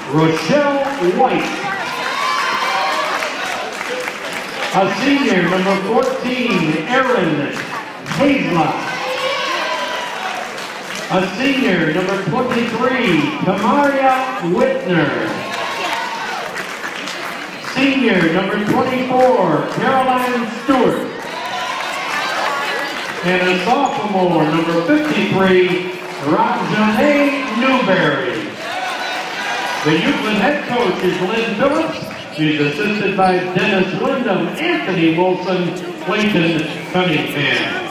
Rochelle White. A senior, number 14, Erin Hazlett. A senior, number 23, Tamaria Whitner. Senior, number 24, Caroline Stewart. And a sophomore, number 53, Rajane Newberry. The Euclid head coach is Lynn Phillips. She's assisted by Dennis Wyndham, Anthony Wilson, Clayton Cunningham.